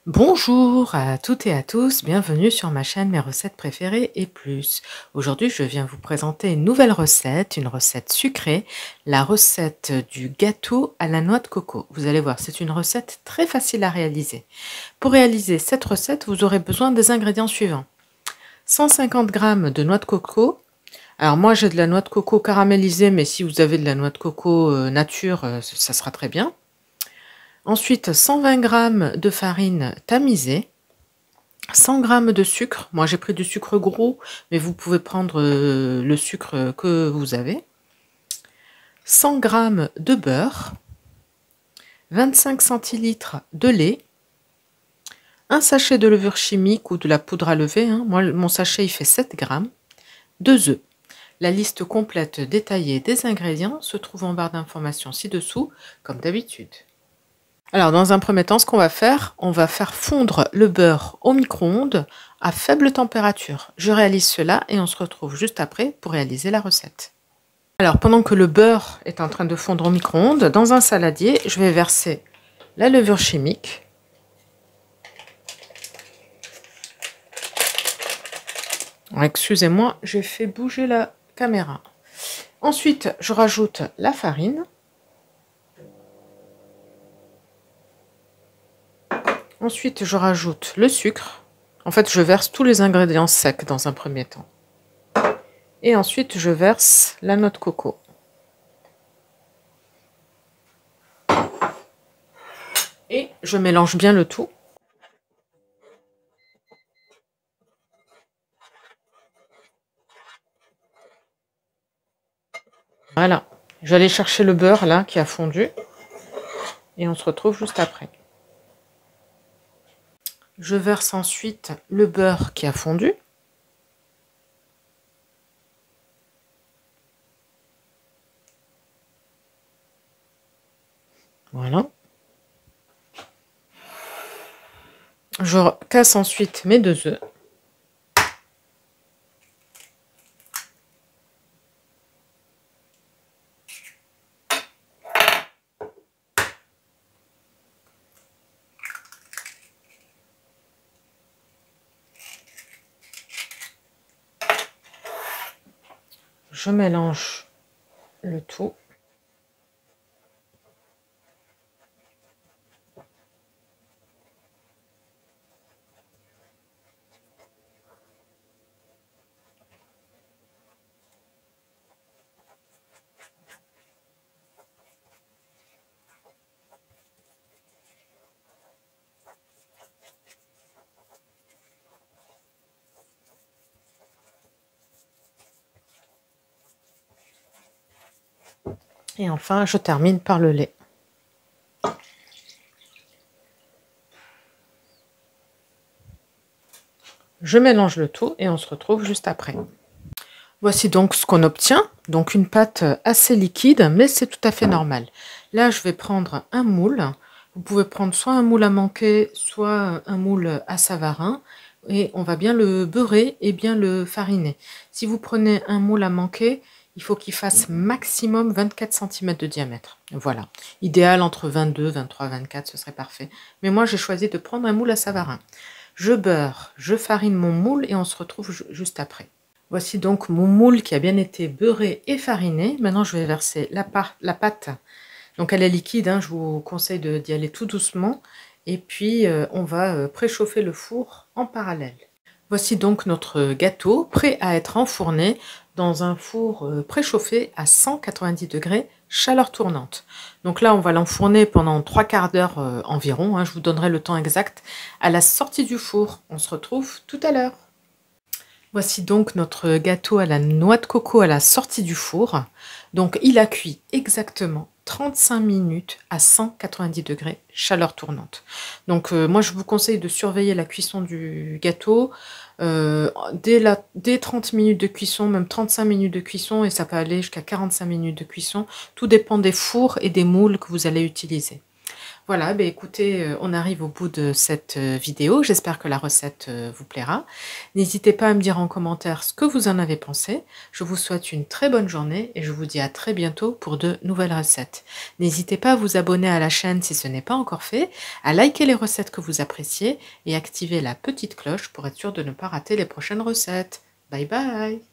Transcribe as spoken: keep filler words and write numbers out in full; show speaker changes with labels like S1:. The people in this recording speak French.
S1: Bonjour à toutes et à tous, bienvenue sur ma chaîne Mes recettes préférées et plus. Aujourd'hui, je viens vous présenter une nouvelle recette, une recette sucrée, la recette du gâteau à la noix de coco. Vous allez voir, c'est une recette très facile à réaliser. Pour réaliser cette recette, vous aurez besoin des ingrédients suivants. cent cinquante grammes de noix de coco. Alors moi, j'ai de la noix de coco caramélisée, mais si vous avez de la noix de coco euh, nature, euh, ça sera très bien. Ensuite, cent vingt grammes de farine tamisée, cent grammes de sucre. Moi, j'ai pris du sucre gros, mais vous pouvez prendre euh, le sucre que vous avez. cent grammes de beurre, vingt-cinq centilitres de lait, un sachet de levure chimique ou de la poudre à lever. Hein. Moi, mon sachet, il fait sept grammes. deux œufs. La liste complète détaillée des ingrédients se trouve en barre d'informations ci-dessous, comme d'habitude. Alors, dans un premier temps, ce qu'on va faire, on va faire fondre le beurre au micro-ondes à faible température. Je réalise cela et on se retrouve juste après pour réaliser la recette. Alors, pendant que le beurre est en train de fondre au micro-ondes, dans un saladier, je vais verser la levure chimique. Excusez-moi, j'ai fait bouger la caméra. Ensuite, je rajoute la farine. Ensuite, je rajoute le sucre. En fait, je verse tous les ingrédients secs dans un premier temps. Et ensuite, je verse la noix de coco. Et je mélange bien le tout. Voilà. J'allais chercher le beurre là qui a fondu. Et on se retrouve juste après. Je verse ensuite le beurre qui a fondu. Voilà. Je casse ensuite mes deux œufs. Je mélange le tout. Et enfin, je termine par le lait. Je mélange le tout et on se retrouve juste après. Voici donc ce qu'on obtient. Donc une pâte assez liquide, mais c'est tout à fait normal. Là, je vais prendre un moule. Vous pouvez prendre soit un moule à manquer, soit un moule à savarin. Et on va bien le beurrer et bien le fariner. Si vous prenez un moule à manquer, il faut qu'il fasse maximum vingt-quatre centimètres de diamètre. Voilà. Idéal entre vingt-deux, vingt-trois, vingt-quatre, ce serait parfait. Mais moi, j'ai choisi de prendre un moule à savarin. Je beurre, je farine mon moule et on se retrouve juste après. Voici donc mon moule qui a bien été beurré et fariné. Maintenant, je vais verser la, la pâte. Donc, elle est liquide, hein, je vous conseille d'y aller tout doucement. Et puis, euh, on va euh, préchauffer le four en parallèle. Voici donc notre gâteau prêt à être enfourné dans un four euh, préchauffé à cent quatre-vingt-dix degrés, chaleur tournante. Donc là, on va l'enfourner pendant trois quarts d'heure euh, environ. Hein, je vous donnerai le temps exact à la sortie du four. On se retrouve tout à l'heure. Voici donc notre gâteau à la noix de coco à la sortie du four. Donc il a cuit exactement trente-cinq minutes à cent quatre-vingt-dix degrés, chaleur tournante. Donc euh, moi je vous conseille de surveiller la cuisson du gâteau euh, dès, la, dès trente minutes de cuisson, même trente-cinq minutes de cuisson, et ça peut aller jusqu'à quarante-cinq minutes de cuisson. Tout dépend des fours et des moules que vous allez utiliser. Voilà, ben écoutez, euh, on arrive au bout de cette euh, vidéo. J'espère que la recette euh, vous plaira. N'hésitez pas à me dire en commentaire ce que vous en avez pensé. Je vous souhaite une très bonne journée et je vous dis à très bientôt pour de nouvelles recettes. N'hésitez pas à vous abonner à la chaîne si ce n'est pas encore fait, à liker les recettes que vous appréciez et activer la petite cloche pour être sûr de ne pas rater les prochaines recettes. Bye bye!